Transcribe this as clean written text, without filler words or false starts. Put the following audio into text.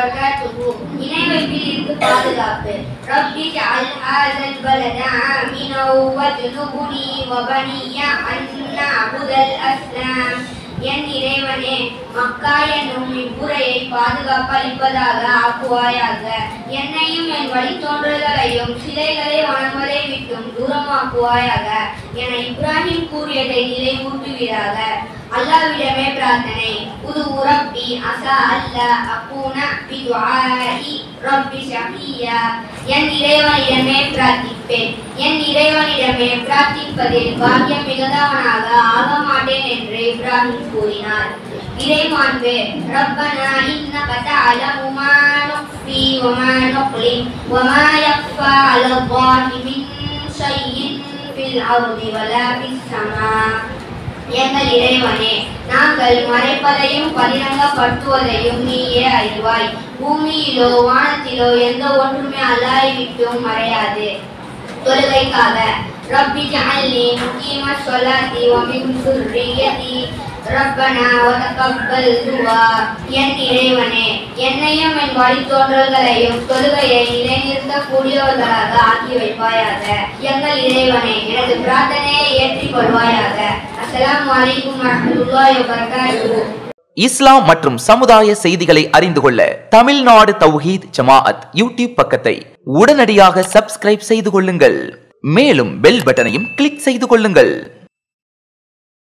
وبركاته இணை வைப்பிலிருந்து பாதுகாப்பு ரப்பி ஜஅல் ஹாஸல் பலத ஆமினா வஜ்னுபுனி வபனிய அன் நஅபுதல் அஸ்லாம் என் இறைவனே மக்கா என்னும் இவ்வுரையை பாதுகாப்பளிப்பதாக ஆக்குவாயாக. என்னையும் என் வழித்தோன்றல்களையும் சிலைகளை வணங்குவதை விட்டும் தூரமாக்குவாயாக என இப்ராஹிம் கூறியதை நினைவூட்டுவீராக. அல்லாஹ்விடமே பிரார்த்தனை. உது ரப்பி அஸா அல்லா அகூன பிதுஆஇ ரப்பி ஷகியா. என் இறைவனிடமே பிரார்த்திப்பேன், என் இறைவனிடமே பிரார்த்திப்பதில் பாக்கியம் மிகுந்தவனாக ஆக மாட்டேன் என்று இப்ராஹிம் கூறினார். இறைமாண்பே ரப்பனா இன்னக தஅலமு மா நுக்ஃபி வ மா நுக்லிம் வ மா யக்ஃபா அலல்லாஹி மின் ஷைஇன் ஃபில் அர்தி வலா ஃபிஸ் ஸமா. எங்கள் இறைவனே, நாங்கள் மறைப்பதையும் பகிரங்கப்படுத்துவதையும் நீயே அறிவாய். பூமியிலோ வானத்திலோ எந்த ஒன்றுமே அல்லாஹ்வை விட்டும் மறையாது. தொழுகைக்காக ரப்பி ஜஅல்னி முகீமஸ் ஸலாத்தி வ மின் ذُرِّيَّتِي ரப்பனா வ தகப்பல் துஆ. என் இறைவனே, என்னையும் என் வழித்தோன்றல்களையும் தொழுகையை நிலைநிறுத்தக்கூடியவர்களாக ஆக்கி வைப்பாயாக. எங்கள் இறைவனே, எனது பிரார்த்தனையை ஏற்றிக் கொள்வாயாக. அஸ்ஸலாமு அலைக்கும் வரஹ்மத்துல்லாஹி வ பரகாத்துஹு. இஸ்லாம் மற்றும் சமுதாய செய்திகளை அறிந்து கொள்ள தமிழ்நாடு தௌஹீத் ஜமாஅத் யூடியூப் பக்கத்தை உடனடியாக சப்ஸ்கிரைப் செய்து கொள்ளுங்கள். மேலும் பெல் பட்டனையும் கிளிக் செய்து கொள்ளுங்கள்.